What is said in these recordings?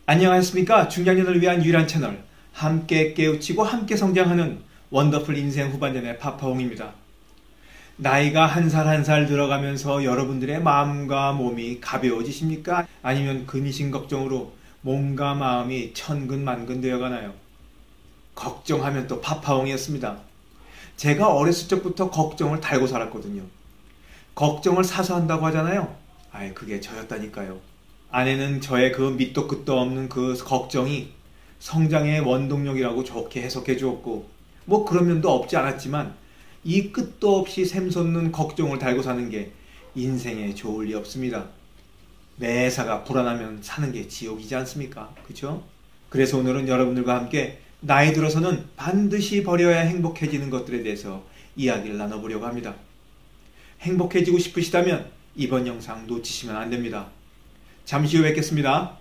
안녕하십니까. 중장년을 위한 유일한 채널, 함께 깨우치고 함께 성장하는 원더풀 인생 후반전의 파파홍입니다. 나이가 한 살 한 살 들어가면서 여러분들의 마음과 몸이 가벼워지십니까? 아니면 근심 걱정으로 몸과 마음이 천근만근 되어가나요? 걱정하면 또 파파홍이었습니다. 제가 어렸을 적부터 걱정을 달고 살았거든요. 걱정을 사서 한다고 하잖아요. 그게 저였다니까요. 아내는 저의 그 밑도 끝도 없는 그 걱정이 성장의 원동력이라고 좋게 해석해 주었고, 그런 면도 없지 않았지만, 이 끝도 없이 샘솟는 걱정을 달고 사는 게 인생에 좋을 리 없습니다. 매사가 불안하면 사는 게 지옥이지 않습니까? 그쵸? 그래서 오늘은 여러분들과 함께 나이 들어서는 반드시 버려야 행복해지는 것들에 대해서 이야기를 나눠보려고 합니다. 행복해지고 싶으시다면 이번 영상 놓치시면 안 됩니다. 잠시 후 뵙겠습니다.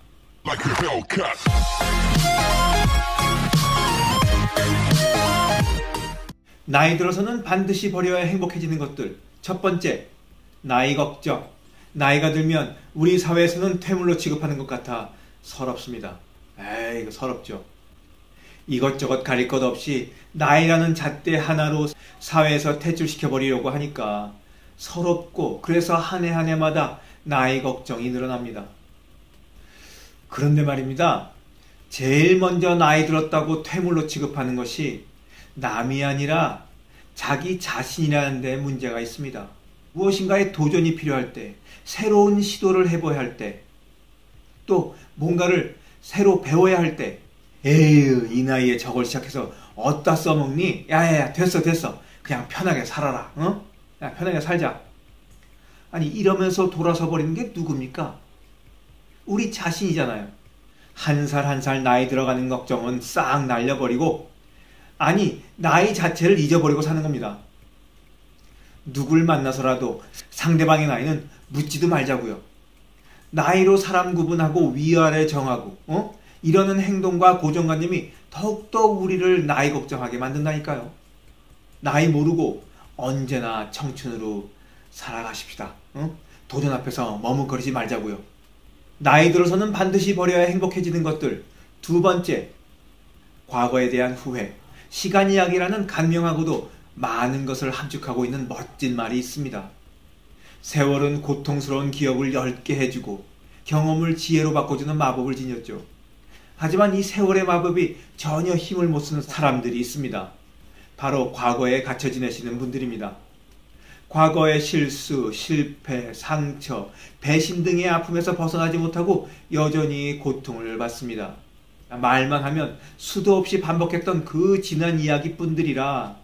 나이 들어서는 반드시 버려야 행복해지는 것들. 첫 번째, 나이 걱정. 나이가 들면 우리 사회에서는 퇴물로 취급하는 것 같아 서럽습니다. 이거 서럽죠. 이것저것 가릴 것 없이 나이라는 잣대 하나로 사회에서 퇴출시켜버리려고 하니까 서럽고, 그래서 한 해 한 해마다 나이 걱정이 늘어납니다. 그런데 말입니다. 제일 먼저 나이 들었다고 퇴물로 취급하는 것이 남이 아니라 자기 자신이라는 데 문제가 있습니다. 무엇인가에 도전이 필요할 때, 새로운 시도를 해봐야 할 때, 또 뭔가를 새로 배워야 할 때, 이 나이에 저걸 시작해서 어디다 써먹니? 야야야, 됐어 그냥 편하게 살아라. 야, 편하게 살자. 이러면서 돌아서 버리는 게 누굽니까? 우리 자신이잖아요. 한 살 한 살 나이 들어가는 걱정은 싹 날려버리고, 나이 자체를 잊어버리고 사는 겁니다. 누굴 만나서라도 상대방의 나이는 묻지도 말자고요. 나이로 사람 구분하고 위아래 정하고 이러는 행동과 고정관념이 더욱더 우리를 나이 걱정하게 만든다니까요. 나이 모르고 언제나 청춘으로 살아가십시다. 도전 앞에서 머뭇거리지 말자고요. 나이 들어서는 반드시 버려야 행복해지는 것들. 두 번째, 과거에 대한 후회. 시간 이야기라는 간명하고도 많은 것을 함축하고 있는 멋진 말이 있습니다. 세월은 고통스러운 기억을 엷게 해주고 경험을 지혜로 바꿔주는 마법을 지녔죠. 하지만 이 세월의 마법이 전혀 힘을 못 쓰는 사람들이 있습니다. 바로 과거에 갇혀 지내시는 분들입니다. 과거의 실수, 실패, 상처, 배신 등의 아픔에서 벗어나지 못하고 여전히 고통을 받습니다. 말만 하면 수도 없이 반복했던 그 지난 이야기뿐들이라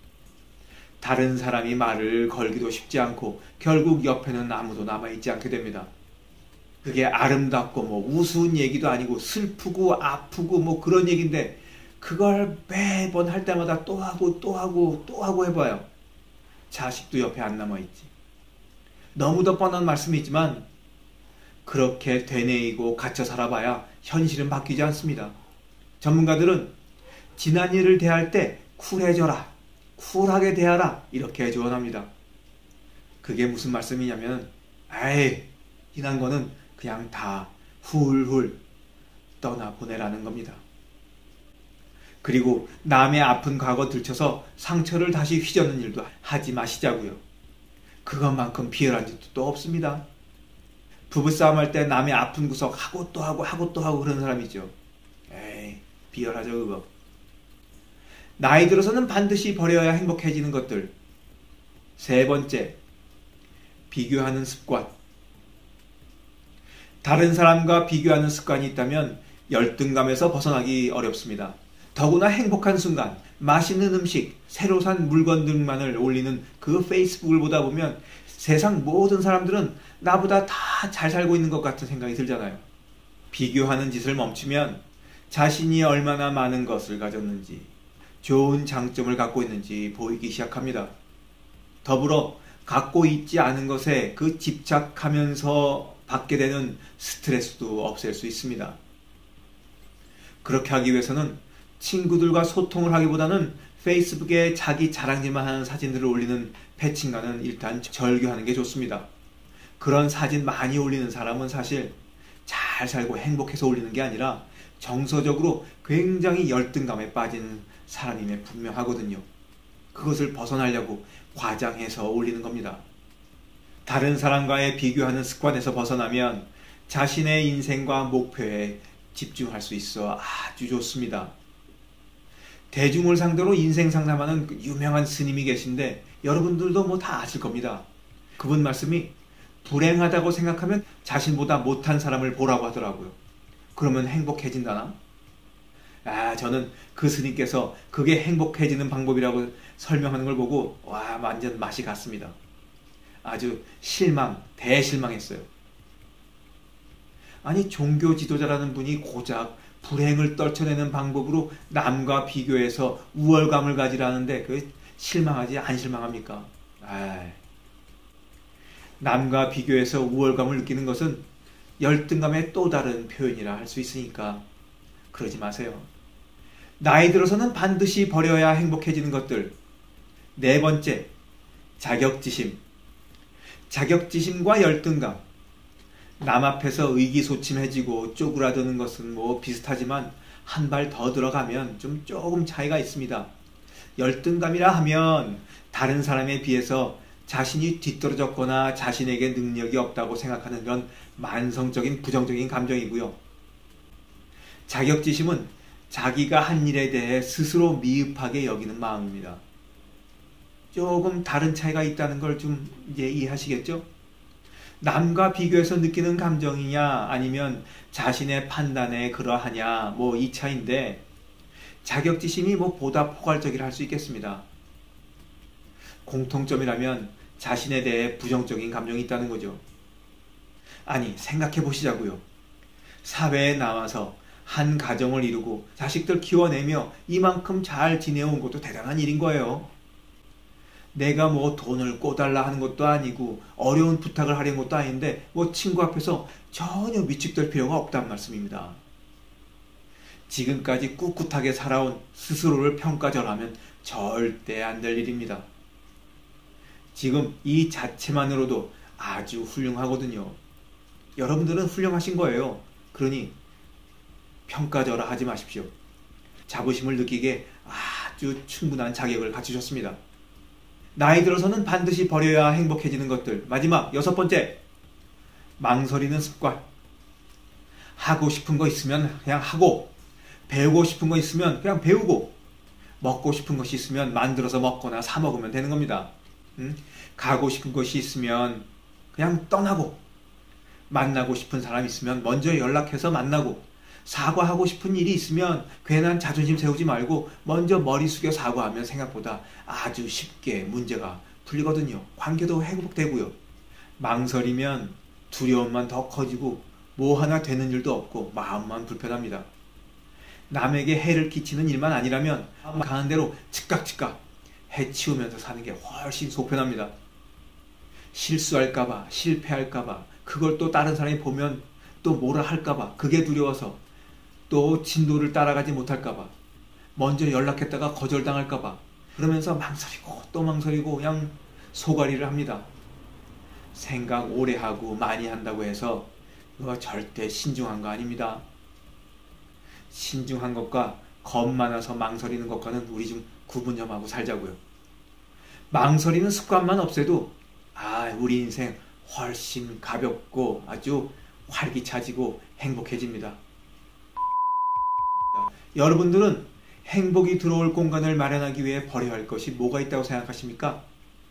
다른 사람이 말을 걸기도 쉽지 않고 결국 옆에는 아무도 남아있지 않게 됩니다. 그게 아름답고 우스운 얘기도 아니고 슬프고 아프고 그런 얘기인데, 그걸 매번 할 때마다 또 하고 해봐요. 자식도 옆에 안 남아있지. 너무도 뻔한 말씀이지만 그렇게 되뇌이고 갇혀 살아봐야 현실은 바뀌지 않습니다. 전문가들은 지난 일을 대할 때 쿨해져라, 쿨하게 대하라, 이렇게 조언합니다. 그게 무슨 말씀이냐면, 지난 거는 그냥 다 훌훌 떠나보내라는 겁니다. 그리고 남의 아픈 과거 들춰서 상처를 다시 휘젓는 일도 하지 마시자고요. 그것만큼 비열한 짓도 또 없습니다. 부부싸움 할 때 남의 아픈 구석 하고 또 하고 그런 사람이죠. 비열하죠 그거. 나이 들어서는 반드시 버려야 행복해지는 것들. 세 번째, 비교하는 습관. 다른 사람과 비교하는 습관이 있다면 열등감에서 벗어나기 어렵습니다. 더구나 행복한 순간, 맛있는 음식, 새로 산 물건 등만을 올리는 그 페이스북을 보다 보면 세상 모든 사람들은 나보다 다 잘 살고 있는 것 같은 생각이 들잖아요. 비교하는 짓을 멈추면 자신이 얼마나 많은 것을 가졌는지, 좋은 장점을 갖고 있는지 보이기 시작합니다. 더불어 갖고 있지 않은 것에 그 집착하면서 받게 되는 스트레스도 없앨 수 있습니다. 그렇게 하기 위해서는 친구들과 소통을 하기보다는 페이스북에 자기 자랑질만 하는 사진들을 올리는 패친과는 일단 절교하는 게 좋습니다. 그런 사진 많이 올리는 사람은 사실 잘 살고 행복해서 올리는 게 아니라 정서적으로 굉장히 열등감에 빠진 사람임에 분명하거든요. 그것을 벗어나려고 과장해서 올리는 겁니다. 다른 사람과의 비교하는 습관에서 벗어나면 자신의 인생과 목표에 집중할 수 있어 아주 좋습니다. 대중을 상대로 인생 상담하는 그 유명한 스님이 계신데 여러분들도 뭐 다 아실 겁니다. 그분 말씀이 불행하다고 생각하면 자신보다 못한 사람을 보라고 하더라고요. 그러면 행복해진다나? 저는 그 스님께서 그게 행복해지는 방법이라고 설명하는 걸 보고 완전 맛이 갔습니다. 아주 대실망했어요. 아니, 종교 지도자라는 분이 고작 불행을 떨쳐내는 방법으로 남과 비교해서 우월감을 가지라는데 그 실망하지 안 실망합니까? 남과 비교해서 우월감을 느끼는 것은 열등감의 또 다른 표현이라 할 수 있으니까 그러지 마세요. 나이 들어서는 반드시 버려야 행복해지는 것들. 4번째, 자격지심. 자격지심과 열등감. 남 앞에서 의기소침해지고 쪼그라드는 것은 뭐 비슷하지만 한 발 더 들어가면 조금 차이가 있습니다. 열등감이라 하면 다른 사람에 비해서 자신이 뒤떨어졌거나 자신에게 능력이 없다고 생각하는 그런 만성적인 부정적인 감정이고요. 자격지심은 자기가 한 일에 대해 스스로 미흡하게 여기는 마음입니다. 조금 다른 차이가 있다는 걸 좀 이제 이해하시겠죠? 남과 비교해서 느끼는 감정이냐 아니면 자신의 판단에 그러하냐 뭐 이 차이인데 자격지심이 뭐 보다 포괄적이라 할 수 있겠습니다. 공통점이라면 자신에 대해 부정적인 감정이 있다는 거죠. 아니, 생각해 보시자고요. 사회에 나와서 한 가정을 이루고 자식들 키워내며 이만큼 잘 지내온 것도 대단한 일인 거예요. 내가 뭐 돈을 꿔달라 하는 것도 아니고 어려운 부탁을 하려는 것도 아닌데 뭐 친구 앞에서 전혀 위축될 필요가 없다는 말씀입니다. 지금까지 꿋꿋하게 살아온 스스로를 평가절하면 절대 안 될 일입니다. 지금 이 자체만으로도 아주 훌륭하거든요. 여러분들은 훌륭하신 거예요. 그러니 평가절하 하지 마십시오. 자부심을 느끼게 아주 충분한 자격을 갖추셨습니다. 나이 들어서는 반드시 버려야 행복해지는 것들. 마지막 6번째, 망설이는 습관. 하고 싶은 거 있으면 그냥 하고, 배우고 싶은 거 있으면 그냥 배우고, 먹고 싶은 것이 있으면 만들어서 먹거나 사 먹으면 되는 겁니다. 가고 싶은 것이 있으면 그냥 떠나고, 만나고 싶은 사람 있으면 먼저 연락해서 만나고, 사과하고 싶은 일이 있으면 괜한 자존심 세우지 말고 먼저 머리 숙여 사과하면 생각보다 아주 쉽게 문제가 풀리거든요. 관계도 회복되고요. 망설이면 두려움만 더 커지고 뭐 하나 되는 일도 없고 마음만 불편합니다. 남에게 해를 끼치는 일만 아니라면 가는 대로 즉각 해치우면서 사는 게 훨씬 속편합니다. 실수할까봐, 실패할까봐, 그걸 또 다른 사람이 보면 또 뭐라 할까봐, 그게 두려워서 또 진도를 따라가지 못할까봐, 먼저 연락했다가 거절당할까봐, 그러면서 망설이고 또 망설이고 그냥 소가리를 합니다. 생각 오래 하고 많이 한다고 해서 그거 절대 신중한 거 아닙니다. 신중한 것과 겁 많아서 망설이는 것과는 우리 좀 구분 좀 하고 살자고요. 망설이는 습관만 없애도 우리 인생 훨씬 가볍고 아주 활기차지고 행복해집니다. 여러분들은 행복이 들어올 공간을 마련하기 위해 버려야 할 것이 뭐가 있다고 생각하십니까?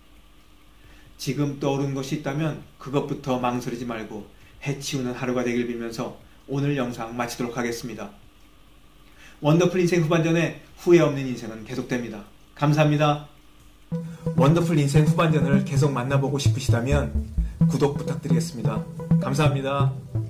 지금 떠오른 것이 있다면 그것부터 망설이지 말고 해치우는 하루가 되길 빌면서 오늘 영상 마치도록 하겠습니다. 원더풀 인생 후반전에 후회 없는 인생은 계속됩니다. 감사합니다. 원더풀 인생 후반전을 계속 만나보고 싶으시다면 구독 부탁드리겠습니다. 감사합니다.